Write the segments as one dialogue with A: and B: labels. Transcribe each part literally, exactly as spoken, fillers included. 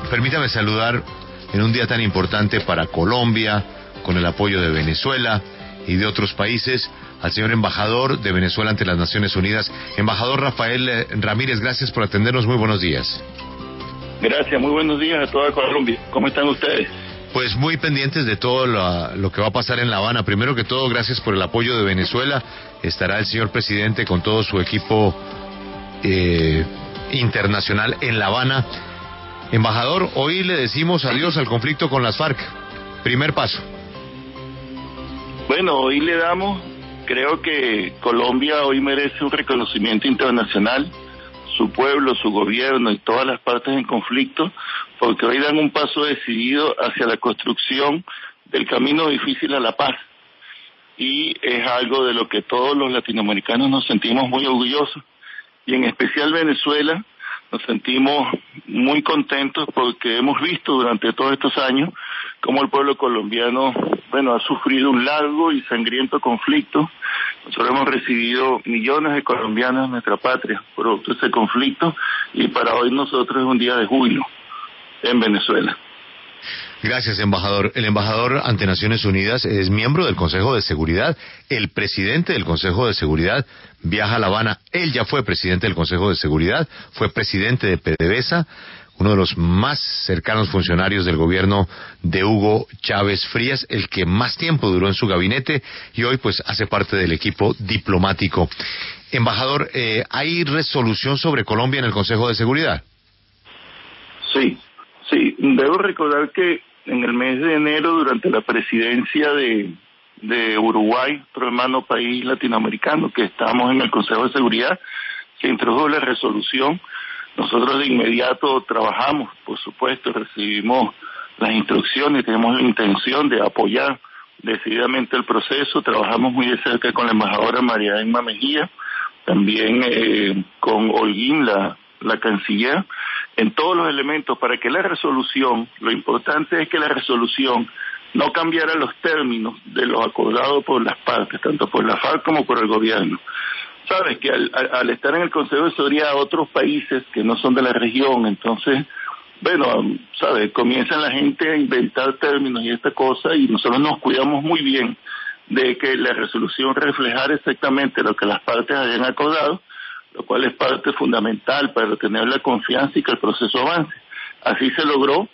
A: permítame saludar en un día tan importante para Colombia, con el apoyo de Venezuela y de otros países, al señor embajador de Venezuela ante las Naciones Unidas. Embajador Rafael Ramírez, gracias por atendernos, muy buenos días.
B: Gracias, muy buenos días a toda Colombia. ¿Cómo están ustedes?
A: Pues muy pendientes de todo lo, lo que va a pasar en La Habana. Primero que todo, gracias por el apoyo de Venezuela. Estará el señor presidente con todo su equipo eh, internacional en La Habana. Embajador, hoy le decimos adiós al conflicto con las FARC. Primer paso.
B: Bueno, hoy le damos, creo que Colombia hoy merece un reconocimiento internacional, su pueblo, su gobierno y todas las partes en conflicto, porque hoy dan un paso decidido hacia la construcción del camino difícil a la paz. Y es algo de lo que todos los latinoamericanos nos sentimos muy orgullosos, y en especial Venezuela nos sentimos muy contentos porque hemos visto durante todos estos años cómo el pueblo colombiano, bueno, ha sufrido un largo y sangriento conflicto. Nosotros hemos recibido millones de colombianos en nuestra patria producto de ese conflicto, y para hoy nosotros es un día de júbilo en Venezuela.
A: Gracias, embajador. El embajador ante Naciones Unidas es miembro del Consejo de Seguridad. El presidente del Consejo de Seguridad viaja a La Habana. Él ya fue presidente del Consejo de Seguridad, fue presidente de PDVSA, uno de los más cercanos funcionarios del gobierno de Hugo Chávez Frías, el que más tiempo duró en su gabinete, y hoy pues hace parte del equipo diplomático. Embajador, eh, ¿hay resolución sobre Colombia en el Consejo de Seguridad?
B: Sí, sí. Debo recordar que en el mes de enero, durante la presidencia de, de Uruguay, otro hermano país latinoamericano que estamos en el Consejo de Seguridad, se introdujo la resolución. Nosotros de inmediato trabajamos, por supuesto, recibimos las instrucciones, tenemos la intención de apoyar decididamente el proceso. Trabajamos muy de cerca con la embajadora María Emma Mejía, también eh, con Holguín, la, la canciller, en todos los elementos para que la resolución, lo importante es que la resolución no cambiara los términos de lo acordado por las partes, tanto por la FARC como por el gobierno. Sabes que al, al, al estar en el Consejo de Seguridad otros países que no son de la región, entonces, bueno, sabes, comienzan la gente a inventar términos y esta cosa, y nosotros nos cuidamos muy bien de que la resolución reflejara exactamente lo que las partes habían acordado, lo cual es parte fundamental para tener la confianza y que el proceso avance. Así se logró,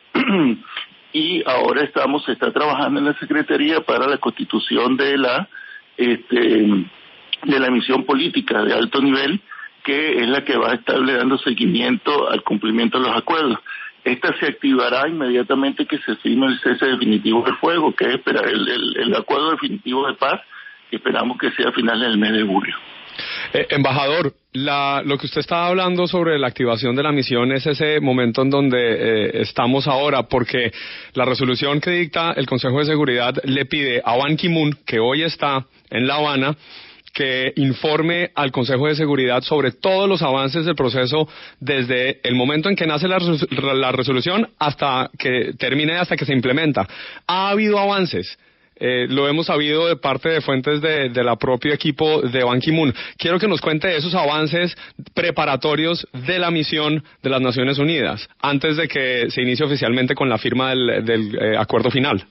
B: y ahora estamos, se está trabajando en la Secretaría para la constitución de la, este, de la misión política de alto nivel, que es la que va a estarle dando seguimiento al cumplimiento de los acuerdos. Esta se activará inmediatamente que se firme el cese definitivo del fuego, que es esperar el, el, el acuerdo definitivo de paz, que esperamos que sea a finales del mes de julio.
C: Eh, embajador, la, lo que usted estaba hablando sobre la activación de la misión es ese momento en donde eh, estamos ahora, porque la resolución que dicta el Consejo de Seguridad le pide a Ban Ki-moon, que hoy está en La Habana, que informe al Consejo de Seguridad sobre todos los avances del proceso desde el momento en que nace la, la resolución hasta que termine, hasta que se implementa. ¿Ha habido avances? Eh, lo hemos sabido de parte de fuentes de, de la propio equipo de Ban Ki-moon. Quiero que nos cuente esos avances preparatorios de la misión de las Naciones Unidas, antes de que se inicie oficialmente con la firma del, del eh, acuerdo final.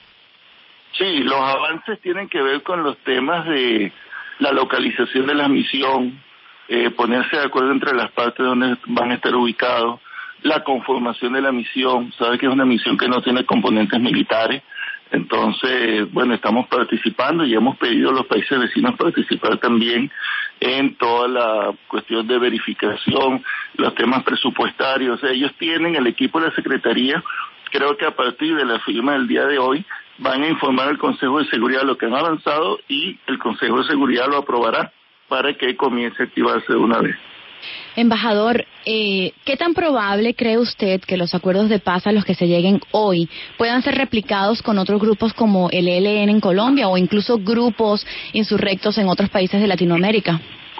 B: Sí, los avances tienen que ver con los temas de la localización de la misión, eh, ponerse de acuerdo entre las partes donde van a estar ubicados, la conformación de la misión. Sabe que es una misión que no tiene componentes militares. Entonces, bueno, estamos participando y hemos pedido a los países vecinos participar también en toda la cuestión de verificación, los temas presupuestarios. O sea, ellos tienen el equipo de la Secretaría, creo que a partir de la firma del día de hoy, van a informar al Consejo de Seguridad lo que han avanzado, y el Consejo de Seguridad lo aprobará para que comience a activarse de una vez.
D: Embajador, eh, ¿qué tan probable cree usted que los acuerdos de paz a los que se lleguen hoy puedan ser replicados con otros grupos como el E L N en Colombia o incluso grupos insurrectos en otros países de Latinoamérica?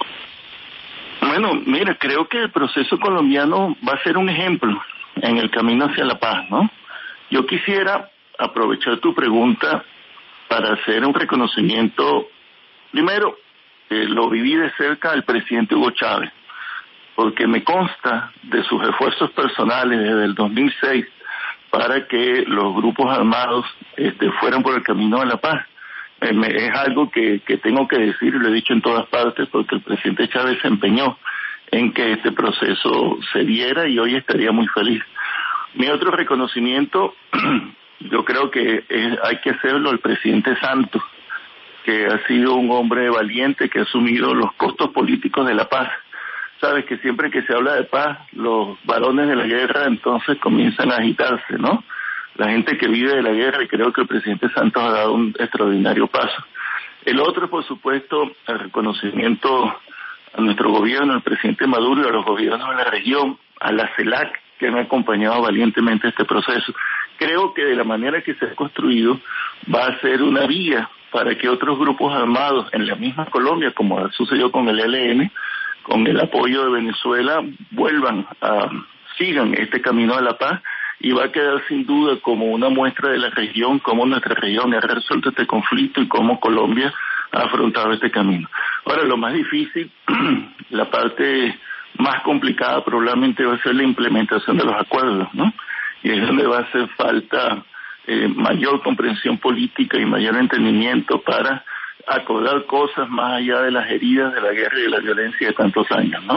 B: Bueno, mira, creo que el proceso colombiano va a ser un ejemplo en el camino hacia la paz, ¿no? Yo quisiera aprovechar tu pregunta para hacer un reconocimiento. Primero, eh, lo viví de cerca al presidente Hugo Chávez. porque me consta de sus esfuerzos personales desde el dos mil seis para que los grupos armados este, fueran por el camino de la paz. Eh, me, es algo que, que tengo que decir, y lo he dicho en todas partes, porque el presidente Chávez se empeñó en que este proceso se diera y hoy estaría muy feliz. Mi otro reconocimiento, yo creo que es, hay que hacerlo al presidente Santos, que ha sido un hombre valiente, que ha asumido los costos políticos de la paz. Sabes que siempre que se habla de paz, los varones de la guerra entonces comienzan a agitarse, ¿no? La gente que vive de la guerra, y creo que el presidente Santos ha dado un extraordinario paso. El otro, por supuesto, el reconocimiento a nuestro gobierno, al presidente Maduro y a los gobiernos de la región, a la CELAC, que han acompañado valientemente este proceso. Creo que de la manera que se ha construido va a ser una vía para que otros grupos armados en la misma Colombia, como sucedió con el E L N, con el apoyo de Venezuela, vuelvan a, sigan este camino de la paz, y va a quedar sin duda como una muestra de la región, cómo nuestra región ha resuelto este conflicto y cómo Colombia ha afrontado este camino. Ahora, lo más difícil, la parte más complicada probablemente va a ser la implementación de los acuerdos, ¿no? Y es donde va a hacer falta eh, mayor comprensión política y mayor entendimiento para acordar cosas más allá de las heridas de la guerra y de la violencia de tantos años, ¿no?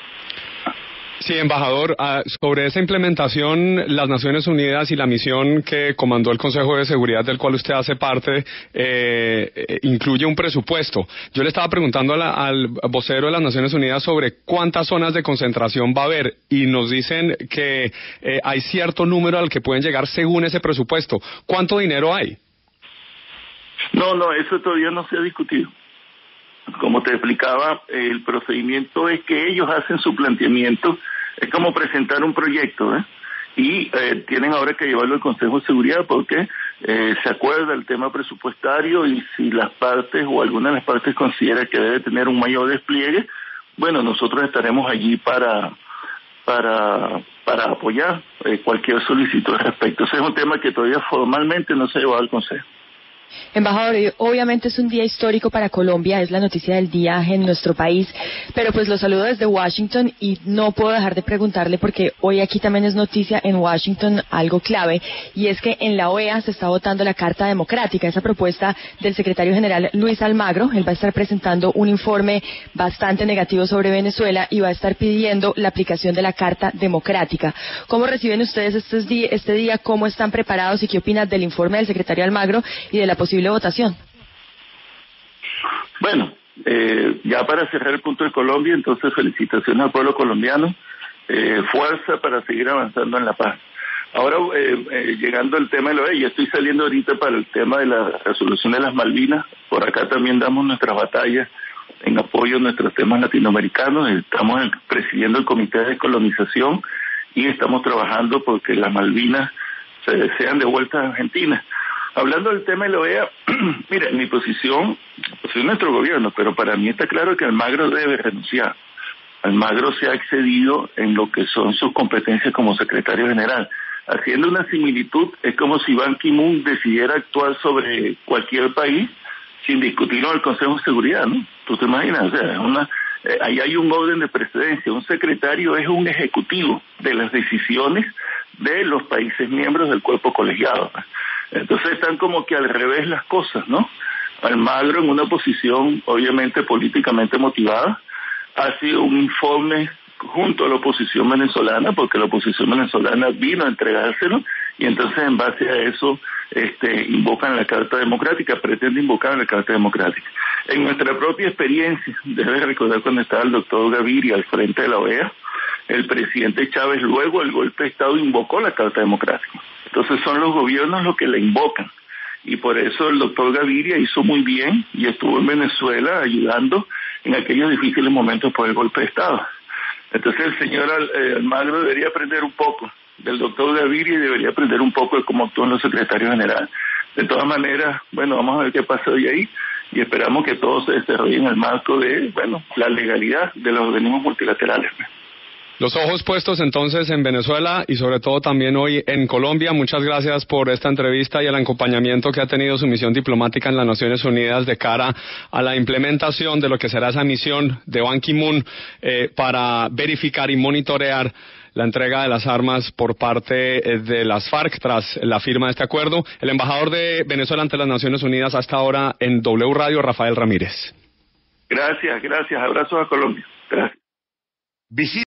C: Sí, embajador, uh, sobre esa implementación, las Naciones Unidas y la misión que comandó el Consejo de Seguridad del cual usted hace parte, eh, eh, incluye un presupuesto. Yo le estaba preguntando a la, al vocero de las Naciones Unidas sobre cuántas zonas de concentración va a haber, y nos dicen que eh, hay cierto número al que pueden llegar según ese presupuesto. ¿Cuánto dinero hay?
B: No, no, eso todavía no se ha discutido. Como te explicaba, el procedimiento es que ellos hacen su planteamiento, es como presentar un proyecto, ¿eh? Y eh, tienen ahora que llevarlo al Consejo de Seguridad porque eh, se acuerda el tema presupuestario, y si las partes o alguna de las partes considera que debe tener un mayor despliegue, bueno, nosotros estaremos allí para para para apoyar eh, cualquier solicitud al respecto. Ese es un tema que todavía formalmente no se ha llevado al Consejo.
E: Embajador, obviamente es un día histórico para Colombia, es la noticia del día en nuestro país, pero pues lo saludo desde Washington y no puedo dejar de preguntarle, porque hoy aquí también es noticia en Washington algo clave, y es que en la O E A se está votando la Carta Democrática, esa propuesta del secretario general Luis Almagro. Él va a estar presentando un informe bastante negativo sobre Venezuela y va a estar pidiendo la aplicación de la Carta Democrática. ¿Cómo reciben ustedes este día, este día? ¿Cómo están preparados y qué opinan del informe del secretario Almagro y de la posible votación?
B: Bueno, eh, ya para cerrar el punto de Colombia, entonces felicitaciones al pueblo colombiano, eh, fuerza para seguir avanzando en la paz. Ahora, eh, eh, llegando al tema de lo de, ya estoy saliendo ahorita para el tema de la resolución de las Malvinas. Por acá también damos nuestras batallas en apoyo a nuestros temas latinoamericanos. Estamos presidiendo el Comité de Descolonización y estamos trabajando porque las Malvinas se sean devueltas a Argentina. Hablando del tema de la O E A, mira, mi posición, pues es nuestro gobierno, pero para mí está claro que Almagro debe renunciar. Almagro se ha excedido en lo que son sus competencias como secretario general. Haciendo una similitud, es como si Ban Ki-moon decidiera actuar sobre cualquier país sin discutirlo en el Consejo de Seguridad, ¿no? ¿Tú te imaginas? O sea, una, eh, ahí hay un orden de precedencia. Un secretario es un ejecutivo de las decisiones de los países miembros del cuerpo colegiado, ¿no? Entonces están como que al revés las cosas, ¿no? Almagro, en una posición obviamente políticamente motivada, hace un informe junto a la oposición venezolana, porque la oposición venezolana vino a entregárselo, y entonces en base a eso este, invocan la Carta Democrática, pretende invocar la Carta Democrática. En nuestra propia experiencia, debes recordar cuando estaba el doctor Gaviria al frente de la O E A, el presidente Chávez luego del golpe de Estado invocó la Carta Democrática. Entonces son los gobiernos los que la invocan, y por eso el doctor Gaviria hizo muy bien y estuvo en Venezuela ayudando en aquellos difíciles momentos por el golpe de Estado. Entonces el señor Almagro debería aprender un poco del doctor Gaviria y debería aprender un poco de cómo actúan los secretarios generales. De todas maneras, bueno, vamos a ver qué pasa hoy ahí, y esperamos que todo se desarrolle en el marco de, bueno, la legalidad de los organismos multilaterales.
C: Los ojos puestos entonces en Venezuela y sobre todo también hoy en Colombia. Muchas gracias por esta entrevista y el acompañamiento que ha tenido su misión diplomática en las Naciones Unidas de cara a la implementación de lo que será esa misión de Ban Ki-moon eh, para verificar y monitorear la entrega de las armas por parte de las FARC tras la firma de este acuerdo. El embajador de Venezuela ante las Naciones Unidas hasta ahora en W Radio, Rafael Ramírez.
B: Gracias, gracias. Abrazos a Colombia. Gracias.